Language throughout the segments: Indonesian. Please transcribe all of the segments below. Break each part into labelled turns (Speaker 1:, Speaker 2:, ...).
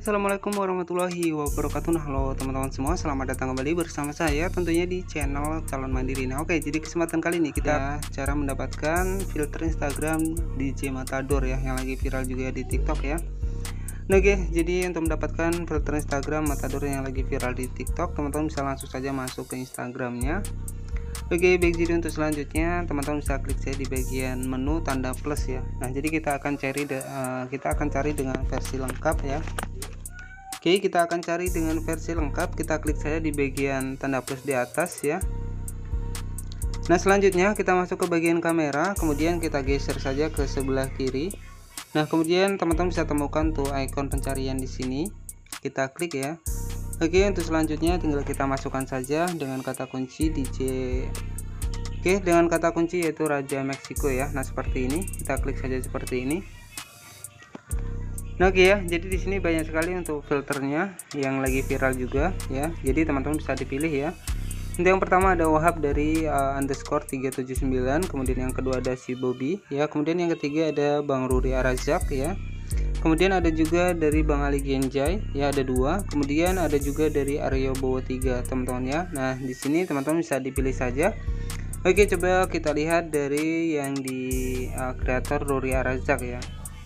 Speaker 1: Assalamualaikum warahmatullahi wabarakatuh. Nah, halo teman-teman semua, selamat datang kembali bersama saya tentunya di channel Calon Mandiri. Nah, oke, jadi kesempatan kali ini kita cara mendapatkan filter Instagram DJ Matador ya, yang lagi viral juga di TikTok ya. Nah, oke, jadi untuk mendapatkan filter Instagram Matador yang lagi viral di TikTok, teman-teman bisa langsung saja masuk ke Instagramnya. Oke, baik, jadi untuk selanjutnya teman-teman bisa klik saya di bagian menu tanda plus ya. Nah, jadi kita akan cari dengan versi lengkap ya. Oke, kita akan cari dengan versi lengkap. Kita klik saja di bagian tanda plus di atas ya. Nah, selanjutnya kita masuk ke bagian kamera, kemudian kita geser saja ke sebelah kiri. Nah, kemudian teman-teman bisa temukan tuh ikon pencarian di sini. Kita klik ya. Oke, untuk selanjutnya tinggal kita masukkan saja dengan kata kunci DJ. Oke, dengan kata kunci yaitu Raja Meksiko ya. Nah, seperti ini. Kita klik saja seperti ini. Nah, oke ya, jadi di sini banyak sekali untuk filternya yang lagi viral juga ya. Jadi teman-teman bisa dipilih ya. Untuk yang pertama ada Wahab dari underscore 379, kemudian yang kedua ada si Bobby ya, kemudian yang ketiga ada Bang Ruri Arazak ya. Kemudian ada juga dari Bang Ali Genjai ya, ada dua. Kemudian ada juga dari Aryo Bowo 3 teman-teman ya. Nah, di sini teman-teman bisa dipilih saja. Oke, coba kita lihat dari yang di kreator Ruri Arazak ya.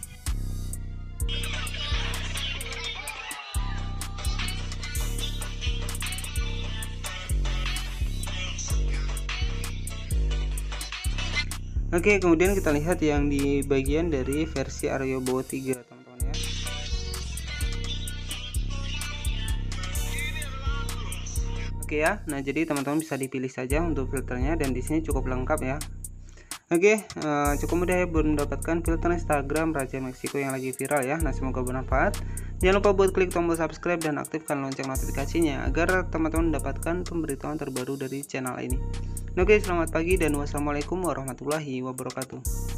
Speaker 1: Oke, kemudian kita lihat yang di bagian dari versi Aryo Bowo 3 teman-teman ya. Oke ya, nah jadi teman-teman bisa dipilih saja untuk filternya dan di sini cukup lengkap ya. Oke, cukup mudah ya buat mendapatkan filter Instagram Raja Meksiko yang lagi viral ya. Nah, semoga bermanfaat. Jangan lupa buat klik tombol subscribe dan aktifkan lonceng notifikasinya agar teman-teman mendapatkan pemberitahuan terbaru dari channel ini. Oke, selamat pagi dan wassalamualaikum warahmatullahi wabarakatuh.